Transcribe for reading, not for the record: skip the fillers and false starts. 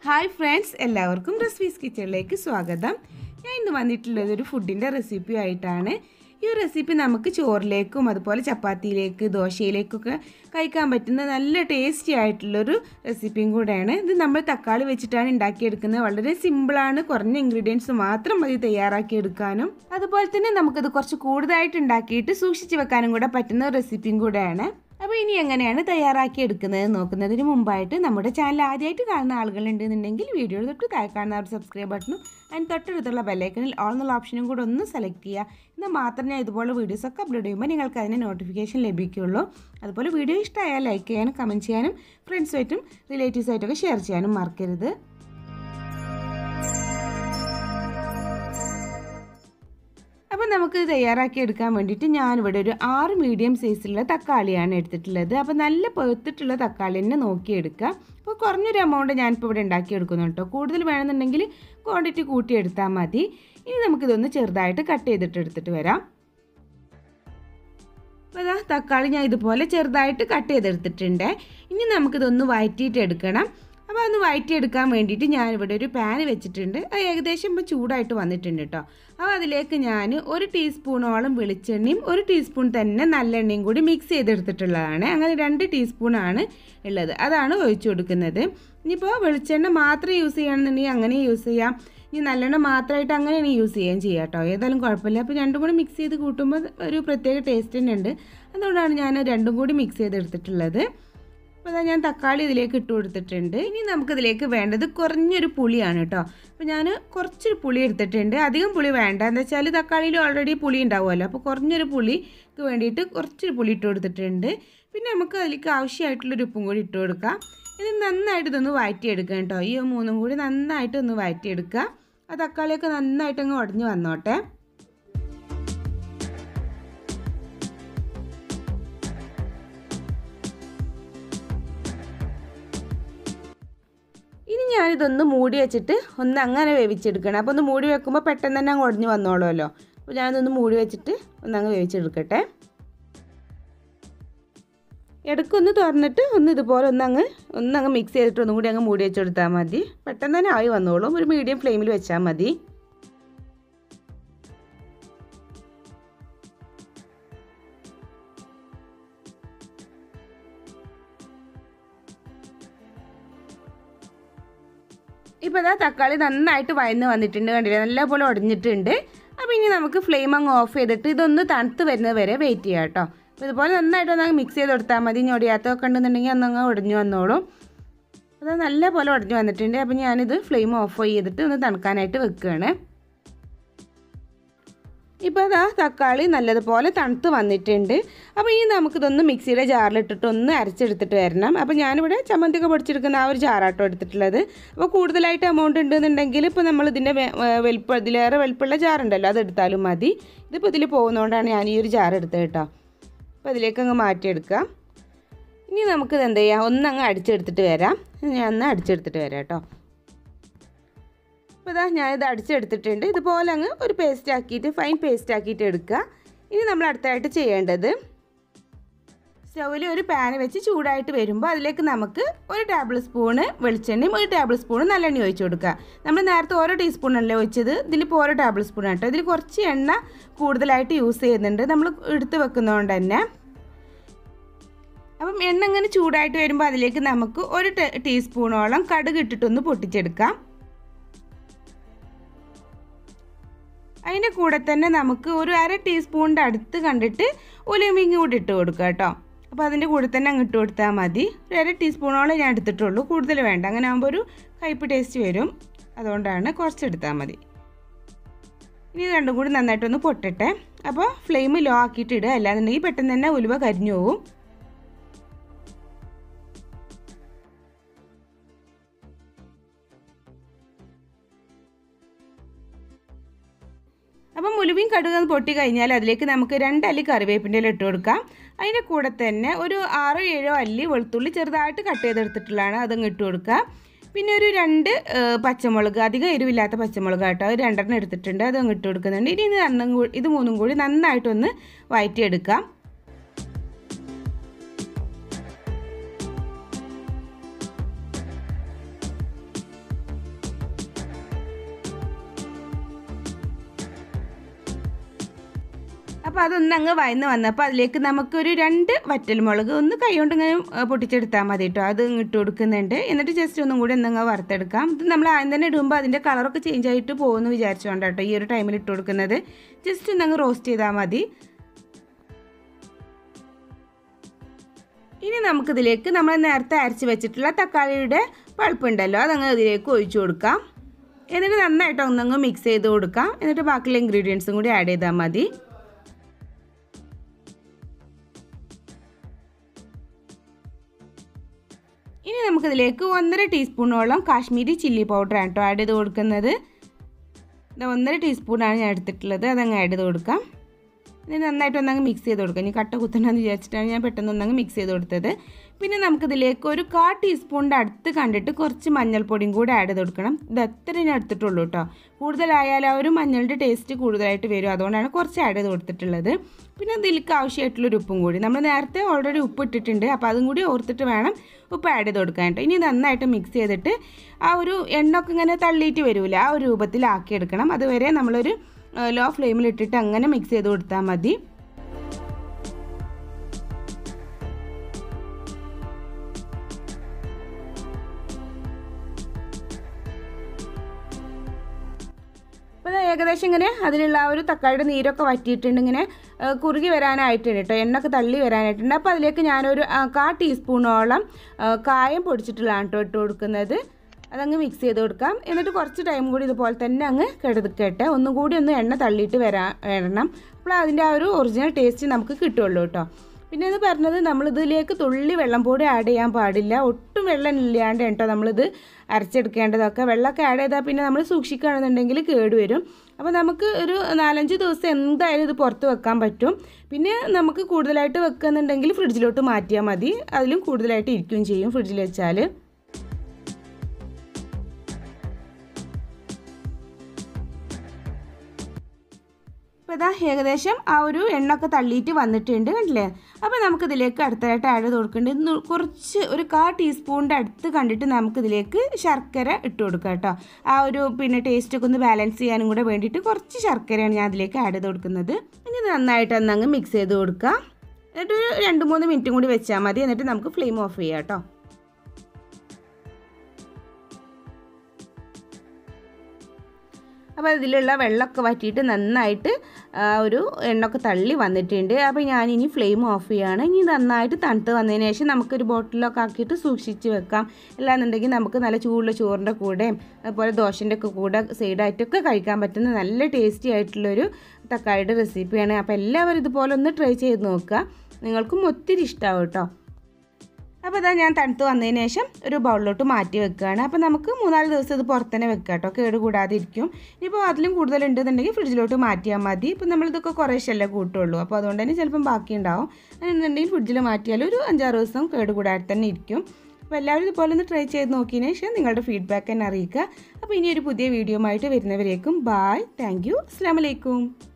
Hi friends, എല്ലാവർക്കും റസ്ഫീസ് കിച്ചണിലേക്ക് സ്വാഗതം. ഞാൻ ഇന്ന് വന്നിട്ടുള്ളത് ഒരു ഫുഡിൻ്റെ റെസിപ്പി ആയിട്ടാണ്. ഈ ഒരു റെസിപ്പി നമുക്ക് ചോറിലേക്കും അതുപോലെ ചപ്പാത്തിയിലേക്ക് ദോശയിലേക്കൊക്കെ കഴിക്കാൻ പറ്റുന്ന നല്ല ടേസ്റ്റി ആയിട്ടുള്ളൊരു റെസിപ്പിയും കൂടെയാണ്. ഇത് നമ്മൾ തക്കാളി വെച്ചിട്ടാണ് ഉണ്ടാക്കിയെടുക്കുന്നത്. വളരെ സിമ്പിളാണ്, കുറഞ്ഞ ഇൻഗ്രീഡിയൻസ് മാത്രം മതി തയ്യാറാക്കിയെടുക്കാനും. അതുപോലെ തന്നെ നമുക്കിത് കുറച്ച് കൂടുതലായിട്ട് ഉണ്ടാക്കിയിട്ട് സൂക്ഷിച്ച് വെക്കാനും കൂടെ പറ്റുന്ന റെസിപ്പിയും കൂടെയാണ്. അപ്പോൾ ഇനി എങ്ങനെയാണ് തയ്യാറാക്കി എടുക്കുന്നത് നോക്കുന്നതിന് മുമ്പായിട്ട് നമ്മുടെ ചാനൽ ആദ്യമായിട്ട് കാണുന്ന ആളുകളുണ്ടെന്നുണ്ടെങ്കിൽ വീഡിയോ തൊട്ട് താഴെ കാണുന്ന ഒരു സബ്സ്ക്രൈബ് ബട്ടണും അതിന് തൊട്ടടുത്തുള്ള ബെല്ലൈക്കണിൽ ഓൾ എന്നുള്ള ഓപ്ഷനും കൂടെ ഒന്ന് സെലക്ട് ചെയ്യുക. എന്നാൽ മാത്രമേ ഞാൻ ഇതുപോലെ വീഡിയോസൊക്കെ അപ്ലോഡ് ചെയ്യുമ്പോൾ നിങ്ങൾക്ക് അതിന് നോട്ടിഫിക്കേഷൻ ലഭിക്കുകയുള്ളൂ. അതുപോലെ വീഡിയോ ഇഷ്ടമായാൽ ലൈക്ക് ചെയ്യാനും കമൻറ്റ് ചെയ്യാനും ഫ്രണ്ട്സുമായിട്ടും റിലേറ്റീവ്സായിട്ടൊക്കെ ഷെയർ ചെയ്യാനും മറക്കരുത്. അപ്പോൾ നമുക്ക് തയ്യാറാക്കി എടുക്കാൻ വേണ്ടിയിട്ട് ഞാനിവിടെ ഒരു 6 മീഡിയം സൈസിലുള്ള തക്കാളിയാണ് എടുത്തിട്ടുള്ളത്. അപ്പോൾ നല്ല പഴുത്തിട്ടുള്ള തക്കാളി തന്നെ നോക്കിയെടുക്കുക. അപ്പോൾ കുറഞ്ഞൊരു എമൗണ്ട് ഞാനിപ്പോൾ ഇവിടെ ഉണ്ടാക്കിയെടുക്കുന്നു കേട്ടോ. കൂടുതൽ വേണമെന്നുണ്ടെങ്കിൽ ക്വാണ്ടിറ്റി കൂട്ടിയെടുത്താൽ മതി. ഇനി നമുക്കിതൊന്ന് ചെറുതായിട്ട് കട്ട് ചെയ്തിട്ട് എടുത്തിട്ട് വരാം. അപ്പോൾ അതാ തക്കാളി ഞാൻ ഇതുപോലെ ചെറുതായിട്ട് കട്ട് ചെയ്തെടുത്തിട്ടുണ്ട്. ഇനി നമുക്കിതൊന്ന് വഴറ്റിയിട്ട് എടുക്കണം. അപ്പോൾ അതൊന്ന് വഴറ്റിയെടുക്കാൻ വേണ്ടിയിട്ട് ഞാനിവിടെ ഒരു പാൻ വെച്ചിട്ടുണ്ട്. അത് ഏകദേശം ഇപ്പോൾ ചൂടായിട്ട് വന്നിട്ടുണ്ട് കേട്ടോ. അപ്പോൾ അതിലേക്ക് ഞാൻ 1 ടീസ്പൂണോളം വെളിച്ചെണ്ണയും 1 ടീസ്പൂൺ തന്നെ നല്ലെണ്ണയും കൂടി മിക്സ് ചെയ്തെടുത്തിട്ടുള്ളതാണ്. അങ്ങനെ 2 ടീസ്പൂണാണ് ഉള്ളത്, അതാണ് ഒഴിച്ചു കൊടുക്കുന്നത്. ഇനിയിപ്പോൾ വെളിച്ചെണ്ണ മാത്രം യൂസ് ചെയ്യണമെന്നുണ്ടെങ്കിൽ അങ്ങനെ യൂസ് ചെയ്യാം. ഇനി നല്ലെണ്ണ മാത്രമായിട്ട് അങ്ങനെയാണ് യൂസ് ചെയ്യാൻ കേട്ടോ. ഏതായാലും കുഴപ്പമില്ല. അപ്പോൾ രണ്ടും കൂടി മിക്സ് ചെയ്ത് കൂട്ടുമ്പോൾ ഒരു പ്രത്യേക ടേസ്റ്റ് തന്നെ ഉണ്ട്. അതുകൊണ്ടാണ് ഞാൻ രണ്ടും കൂടി മിക്സ് ചെയ്തെടുത്തിട്ടുള്ളത്. അപ്പോൾ അതാ ഞാൻ തക്കാളി ഇതിലേക്ക് ഇട്ട് കൊടുത്തിട്ടുണ്ട്. ഇനി നമുക്കിതിലേക്ക് വേണ്ടത് കുറഞ്ഞൊരു പുളിയാണ് കേട്ടോ. അപ്പോൾ ഞാൻ കുറച്ചൊരു പുളി എടുത്തിട്ടുണ്ട്. അധികം പുളി വേണ്ട, എന്താ വെച്ചാൽ തക്കാളിയിൽ ഓൾറെഡി പുളി ഉണ്ടാവുമല്ലോ. അപ്പോൾ കുറഞ്ഞൊരു പുളിക്ക് വേണ്ടിയിട്ട് കുറച്ചൊരു പുളി ഇട്ട് കൊടുത്തിട്ടുണ്ട്. പിന്നെ നമുക്ക് അതിലേക്ക് ആവശ്യമായിട്ടുള്ളൊരു ഉപ്പും കൂടി ഇട്ട് കൊടുക്കാം. ഇത് നന്നായിട്ട് ഇതൊന്ന് വഴറ്റിയെടുക്കാം കേട്ടോ. ഈ 3 കൂടി നന്നായിട്ടൊന്ന് വഴറ്റിയെടുക്കുക. ആ തക്കാളിയൊക്കെ നന്നായിട്ടങ്ങ് ഉടഞ്ഞ് വന്നോട്ടെ. ഇനി ഞാനിതൊന്ന് മൂടി വെച്ചിട്ട് ഒന്ന് അങ്ങനെ വേവിച്ചെടുക്കണം. അപ്പോൾ ഒന്ന് മൂടി വെക്കുമ്പോൾ പെട്ടെന്ന് തന്നെ അങ്ങ് ഉടഞ്ഞ് വന്നോളുമല്ലോ. അപ്പോൾ ഞാനിതൊന്ന് മൂടി വെച്ചിട്ട് ഒന്നങ്ങ് വേവിച്ചെടുക്കട്ടെ. ഇടയ്ക്കൊന്ന് തുറന്നിട്ട് ഇതുപോലെ ഒന്നങ്ങ് മിക്സ് ചെയ്തിട്ട് ഒന്നും കൂടി അങ്ങ് മൂടി വെച്ചെടുത്താൽ മതി. പെട്ടെന്ന് തന്നെ ആയി വന്നോളും. ഒരു മീഡിയം ഫ്ലെയിമിൽ വെച്ചാൽ മതി. ഇപ്പോൾ ഇതാ തക്കാളി നന്നായിട്ട് വഴന്ന് വന്നിട്ടുണ്ട്, കണ്ടില്ലേ, നല്ലപോലെ ഉടഞ്ഞിട്ടുണ്ട്. അപ്പോൾ ഇനി നമുക്ക് ഫ്ലെയിം അങ്ങ് ഓഫ് ചെയ്തിട്ട് ഇതൊന്ന് തണുത്ത് വരുന്നത് വരെ വെയിറ്റ് ചെയ്യാം കേട്ടോ. അപ്പോൾ ഇതുപോലെ നന്നായിട്ട് ഒന്നങ്ങ് മിക്സ് ചെയ്ത് കൊടുത്താൽ മതി. ഇനി ഒടിയാത്തൊക്കെ ഉണ്ടെന്നുണ്ടെങ്കിൽ ഒന്നങ്ങ് ഉടഞ്ഞു വന്നോളും. അത് നല്ലപോലെ ഉടഞ്ഞു വന്നിട്ടുണ്ട്. അപ്പോൾ ഞാനിത് ഫ്ലെയിം ഓഫ് ചെയ്തിട്ട് ഒന്ന് തണുക്കാനായിട്ട് വെക്കുകയാണ്. ഇപ്പോൾ അതാ തക്കാളി നല്ലതുപോലെ തണുത്ത് വന്നിട്ടുണ്ട്. അപ്പോൾ ഇനി നമുക്കിതൊന്ന് മിക്സിയുടെ ജാറിലിട്ടിട്ട് ഒന്ന് അരച്ചെടുത്തിട്ട് വരണം. അപ്പോൾ ഞാനിവിടെ ചമ്മന്തിയൊക്കെ പൊടിച്ചെടുക്കുന്ന ആ ഒരു ജാറാട്ടോ എടുത്തിട്ടുള്ളത്. അപ്പോൾ കൂടുതലായിട്ട് എമൗണ്ട് ഉണ്ടെന്നുണ്ടെങ്കിൽ ഇപ്പോൾ നമ്മൾ ഇതിൻ്റെ ഇതിലേറെ വലിപ്പമുള്ള ജാറുണ്ടല്ലോ, അതെടുത്താലും മതി. ഇതിപ്പോൾ ഇതിൽ പോകുന്നതുകൊണ്ടാണ് ഞാൻ ഈ ഒരു ജാർ എടുത്തത് കേട്ടോ. അപ്പോൾ അതിലേക്ക് അങ്ങ് മാറ്റിയെടുക്കാം. ഇനി നമുക്കിത് എന്ത് ചെയ്യാം, ഒന്നങ്ങ് അടിച്ചെടുത്തിട്ട് വരാം. ഞാൻ ഒന്ന് അടിച്ചെടുത്തിട്ട് വരാം കേട്ടോ. അപ്പോൾ ഇതാ ഞാനിത് അടിച്ചെടുത്തിട്ടുണ്ട്. ഇതുപോലെ അങ്ങ് ഒരു പേസ്റ്റ് ആക്കിയിട്ട് ഫൈൻ പേസ്റ്റ് ആക്കിയിട്ട് എടുക്കുക. ഇനി നമ്മൾ അടുത്തായിട്ട് ചെയ്യേണ്ടത്, സ്റ്റൗവിൽ ഒരു പാൻ വെച്ച് ചൂടായിട്ട് വരുമ്പോൾ അതിലേക്ക് നമുക്ക് 1 ടേബിൾ സ്പൂണ് വെളിച്ചെണ്ണയും 1 ടേബിൾ സ്പൂണ് നല്ലെണ്ണ ഒഴിച്ച് കൊടുക്കുക. നമ്മൾ നേരത്തെ 1 ടീസ്പൂണല്ലേ ഒഴിച്ചത്, ഇതിലിപ്പോൾ 1 ടേബിൾ സ്പൂൺ കേട്ടോ. ഇതിൽ കുറച്ച് എണ്ണ കൂടുതലായിട്ട് യൂസ് ചെയ്യുന്നുണ്ട് നമ്മൾ എടുത്ത് വെക്കുന്നതുകൊണ്ട് തന്നെ. അപ്പം എണ്ണ ഇങ്ങനെ ചൂടായിട്ട് വരുമ്പോൾ അതിലേക്ക് നമുക്ക് 1 ടീസ്പൂണോളം കടുക് ഇട്ടിട്ടൊന്ന് പൊട്ടിച്ചെടുക്കാം. അതിൻ്റെ കൂടെ തന്നെ നമുക്ക് ഒരു 1/2 ടീസ്പൂണിൻ്റെ അടുത്ത് കണ്ടിട്ട് ഉലുവയും കൂടി ഇട്ട് കൊടുക്കുക കേട്ടോ. അപ്പോൾ അതിൻ്റെ കൂടെ തന്നെ അങ്ങ് ഇട്ട് കൊടുത്താൽ മതി. ഒരു 1/2 ടീസ്പൂണോളം ഞാൻ എടുത്തിട്ടുള്ളൂ, കൂടുതൽ വേണ്ട. അങ്ങനെ ആകുമ്പോൾ ഒരു കയ്പ്പ് ടേസ്റ്റ് വരും, അതുകൊണ്ടാണ് കുറച്ചെടുത്താൽ മതി. ഇനി രണ്ടും കൂടി നന്നായിട്ടൊന്ന് പൊട്ടട്ടെ. അപ്പോൾ ഫ്ലെയിം ലോ ആക്കിയിട്ട് ഇടുക, അല്ലാന്നുണ്ടെങ്കിൽ പെട്ടെന്ന് തന്നെ ഉലുവ കരിഞ്ഞു പോവും. അപ്പം ഉലുവയും കടുകും പൊട്ടി കഴിഞ്ഞാൽ അതിലേക്ക് നമുക്ക് 2 അല്ലി കറിവേപ്പിൻ്റെ ഇല ഇട്ട് കൊടുക്കാം. അതിൻ്റെ കൂടെ തന്നെ ഒരു 6-7 അല്ലി വെളുത്തുള്ളി ചെറുതായിട്ട് കട്ട് ചെയ്തെടുത്തിട്ടുള്ളതാണ്, അതങ്ങ് ഇട്ട് കൊടുക്കുക. പിന്നെ ഒരു 2 പച്ചമുളക്, അധികം എരിവില്ലാത്ത പച്ചമുളക് കേട്ടോ, 2 എടുത്തിട്ടുണ്ട്, അതങ്ങ് ഇട്ട് കൊടുക്കുന്നുണ്ട്. ഇനി ഇത് 3 കൂടി നന്നായിട്ടൊന്ന് വഴറ്റിയെടുക്കാം. അപ്പോൾ അതൊന്ന് അങ്ങ് വയന്ന് വന്നപ്പോൾ അതിലേക്ക് നമുക്കൊരു 2 വറ്റൽമുളക് ഒന്ന് കൈകൊണ്ട് ഇങ്ങനെ പൊട്ടിച്ചെടുത്താൽ മതി കേട്ടോ. അത് ഇട്ട് കൊടുക്കുന്നുണ്ട്. എന്നിട്ട് ജസ്റ്റ് ഒന്നും കൂടി ഒന്നങ്ങ് വറുത്തെടുക്കാം. ഇത് നമ്മൾ ആദ്യം തന്നെ ഇടുമ്പോൾ അതിൻ്റെ കളറൊക്കെ ചേഞ്ച് ആയിട്ട് പോകുമെന്ന് വിചാരിച്ചുകൊണ്ട് കേട്ടോ ഈ ഒരു ടൈമിൽ ഇട്ട് കൊടുക്കുന്നത്. ജസ്റ്റ് ഒന്നങ്ങ് റോസ്റ്റ് ചെയ്താൽ മതി. ഇനി നമുക്കിതിലേക്ക് നമ്മൾ നേരത്തെ അരച്ച് വെച്ചിട്ടുള്ള തക്കാളിയുടെ പൾപ്പുണ്ടല്ലോ അതങ്ങ് ഇതിലേക്ക് ഒഴിച്ചു കൊടുക്കാം. എന്നിട്ട് നന്നായിട്ട് ഒന്നങ്ങ് മിക്സ് ചെയ്ത് കൊടുക്കാം. എന്നിട്ട് ബാക്കിയുള്ള ഇൻഗ്രീഡിയൻസും കൂടി ആഡ് ചെയ്താൽ മതി. ഇനി നമുക്കിതിലേക്ക് 1.5 ടീസ്പൂണോളം കാശ്മീരി ചില്ലി പൗഡർ ആണ് കേട്ടോ ആഡ് ചെയ്ത് കൊടുക്കുന്നത്. 1.5 ടീസ്പൂണാണ് ഞാൻ എടുത്തിട്ടുള്ളത്. അതങ്ങ് ആഡ് ചെയ്ത് കൊടുക്കാം. ഇത് നന്നായിട്ട് ഒന്നങ്ങ് മിക്സ് ചെയ്ത് കൊടുക്കാം. ഇനി കട്ട കുത്തണമെന്ന് വിചാരിച്ചിട്ടാണ് ഞാൻ പെട്ടെന്ന് ഒന്നങ്ങ് മിക്സ് ചെയ്ത് കൊടുത്തത്. പിന്നെ നമുക്കിതിലേക്ക് ഒരു 1/4 ടീസ്പൂണിൻ്റെ അടുത്ത് കണ്ടിട്ട് കുറച്ച് മഞ്ഞൾപ്പൊടിയും കൂടെ ആഡ് ചെയ്ത് കൊടുക്കണം. ഇത് എത്ര ഞാൻ എടുത്തിട്ടുള്ളൂ കേട്ടോ. കൂടുതലായാലും ആ ഒരു മഞ്ഞളുടെ ടേസ്റ്റ് കൂടുതലായിട്ട് വരും. അതുകൊണ്ടാണ് കുറച്ച് ആഡ് ചെയ്ത് കൊടുത്തിട്ടുള്ളത്. പിന്നെ ഇതിലേക്ക് ആവശ്യമായിട്ടുള്ളൊരു ഉപ്പും കൂടി നമ്മൾ നേരത്തെ ഓൾറെഡി ഉപ്പ് ഇട്ടിട്ടുണ്ട്. അപ്പോൾ അതും കൂടി ഓർത്തിട്ട് വേണം ഉപ്പ് ആഡ് ചെയ്ത് കൊടുക്കാൻ കേട്ടോ. ഇനി നന്നായിട്ട് മിക്സ് ചെയ്തിട്ട് ആ ഒരു എണ്ണയൊക്കെ ഇങ്ങനെ തള്ളിയിട്ട് വരില്ല ആ ഒരു രൂപത്തിലാക്കിയെടുക്കണം. അതുവരെ നമ്മളൊരു ലോ ഫ്ലെയിമിൽ ഇട്ടിട്ട് അങ്ങനെ മിക്സ് ചെയ്ത് കൊടുത്താൽ മതി. അപ്പോൾ ഏകദേശം ഇങ്ങനെ അതിലുള്ള ആ ഒരു തക്കാളിയുടെ നീരൊക്കെ വറ്റിയിട്ടുണ്ട്. ഇങ്ങനെ കുറുകി വരാനായിട്ടുണ്ട് കേട്ടോ. എണ്ണയൊക്കെ തള്ളി വരാനായിട്ടുണ്ട്. അപ്പോൾ അതിലേക്ക് ഞാനൊരു 1/4 ടീസ്പൂണോളം കായം പൊടിച്ചിട്ടുള്ളതാണ് കേട്ടോ ഇട്ട് കൊടുക്കുന്നത്. അതങ്ങ് മിക്സ് ചെയ്ത് കൊടുക്കാം. എന്നിട്ട് കുറച്ച് ടൈം കൂടി ഇതുപോലെ തന്നെ അങ്ങ് കിടക്കട്ടെ. ഒന്നുകൂടി ഒന്ന് എണ്ണ തള്ളിയിട്ട് വരണം. അപ്പോൾ അതിൻ്റെ ആ ഒരു ഒറിജിനൽ ടേസ്റ്റ് നമുക്ക് കിട്ടുള്ളൂ കേട്ടോ. പിന്നെ എന്ന് പറഞ്ഞത് നമ്മളിതിലേക്ക് തുള്ളി വെള്ളം കൂടി ആഡ് ചെയ്യാൻ പാടില്ല. ഒട്ടും വെള്ളം ഇല്ലാണ്ട് കേട്ടോ നമ്മളിത് അരച്ചെടുക്കേണ്ടതൊക്കെ. വെള്ളമൊക്കെ ആഡ് ചെയ്താൽ പിന്നെ നമ്മൾ സൂക്ഷിക്കുകയാണെന്നുണ്ടെങ്കിൽ കേടുവരും. അപ്പോൾ നമുക്ക് ഒരു 4-5 ദിവസം എന്തായാലും ഇത് പുറത്ത് വെക്കാൻ പറ്റും. പിന്നെ നമുക്ക് കൂടുതലായിട്ട് വെക്കുന്നുണ്ടെങ്കിൽ ഫ്രിഡ്ജിലോട്ട് മാറ്റിയാൽ മതി. അതിലും കൂടുതലായിട്ട് ഇരിക്കുകയും ചെയ്യും ഫ്രിഡ്ജിൽ വെച്ചാൽ. അപ്പോൾ ഇതാ ഏകദേശം ആ ഒരു എണ്ണയൊക്കെ തള്ളിയിട്ട് വന്നിട്ടുണ്ട് കണ്ടില്ലേ. അപ്പോൾ നമുക്കിതിലേക്ക് അടുത്തതായിട്ട് ആഡ് ചെയ്ത് കൊടുക്കേണ്ടത് കുറച്ച് ഒരു 1/4 ടീസ്പൂണിൻ്റെ അടുത്ത് കണ്ടിട്ട് നമുക്കിതിലേക്ക് ശർക്കര ഇട്ട് കൊടുക്കാം കേട്ടോ. ആ ഒരു പിന്നെ ടേസ്റ്റൊക്കെ ഒന്ന് ബാലൻസ് ചെയ്യാനും കൂടെ വേണ്ടിയിട്ട് കുറച്ച് ശർക്കരയാണ് ഞാൻ അതിലേക്ക് ആഡ് ചെയ്ത് കൊടുക്കുന്നത്. ഇനി നന്നായിട്ട് ഒന്നങ്ങ് മിക്സ് ചെയ്ത് കൊടുക്കാം. എന്നിട്ട് 2-3 മിനിറ്റും കൂടി വെച്ചാൽ മതി. എന്നിട്ട് നമുക്ക് ഫ്ലെയിം ഓഫ് ചെയ്യാം കേട്ടോ. അപ്പോൾ ഇതിലുള്ള വെള്ളമൊക്കെ വറ്റിയിട്ട് നന്നായിട്ട് ഒരു എണ്ണയൊക്കെ തള്ളി വന്നിട്ടുണ്ട്. അപ്പോൾ ഞാനിനി ഫ്ലെയിം ഓഫ് ചെയ്യുകയാണ്. ഇനി നന്നായിട്ട് തണുത്ത് വന്നതിന് ശേഷം നമുക്കൊരു ബോട്ടിലൊക്കെ ആക്കിയിട്ട് സൂക്ഷിച്ച് വെക്കാം. അല്ലാന്നുണ്ടെങ്കിൽ നമുക്ക് നല്ല ചൂടുള്ള ചോറിൻ്റെ കൂടെയും അതുപോലെ ദോശൻ്റെ ഒക്കെ കൂടെ സൈഡായിട്ടൊക്കെ കഴിക്കാൻ പറ്റുന്ന നല്ല ടേസ്റ്റി ആയിട്ടുള്ളൊരു തക്കാളിയുടെ റെസിപ്പിയാണ്. അപ്പോൾ എല്ലാവരും ഇതുപോലെ ഒന്ന് ട്രൈ ചെയ്ത് നോക്കുക. നിങ്ങൾക്കും ഒത്തിരി ഇഷ്ടമാവും കേട്ടോ. അപ്പോൾ ഇതാ ഞാൻ തണുത്ത് വന്നതിന് ശേഷം ഒരു ബൗളിലോട്ട് മാറ്റി വെക്കുകയാണ്. അപ്പോൾ നമുക്ക് 3-4 ദിവസം ഇത് പുറത്ത് തന്നെ വെക്കാം കേട്ടോ. കേട് കൂടാതെ ഇരിക്കും. ഇപ്പോൾ അതിലും കൂടുതലുണ്ടെന്നുണ്ടെങ്കിൽ ഫ്രിഡ്ജിലോട്ട് മാറ്റിയാൽ മതി. ഇപ്പോൾ നമ്മളിതൊക്കെ കുറേശ്ശല്ലേ കൂട്ടുള്ളൂ. അപ്പോൾ അതുകൊണ്ട് തന്നെ ചിലപ്പം ബാക്കി ഉണ്ടാവും. എന്നുണ്ടെങ്കിൽ ഫ്രിഡ്ജിൽ മാറ്റിയാൽ ഒരു 5-6 ദിവസം കേട് കൂടാതെ തന്നെ ഇരിക്കും. അപ്പോൾ എല്ലാവരും ഇതുപോലെ ഒന്ന് ട്രൈ ചെയ്ത് നോക്കിയതിന് ശേഷം നിങ്ങളുടെ ഫീഡ്ബാക്ക് തന്നെ അറിയിക്കുക. അപ്പോൾ ഇനി ഒരു പുതിയ വീഡിയോ ആയിട്ട് വരുന്നവരേക്കും ബായ്. Thank you. അസ്സലാമു അലൈക്കും.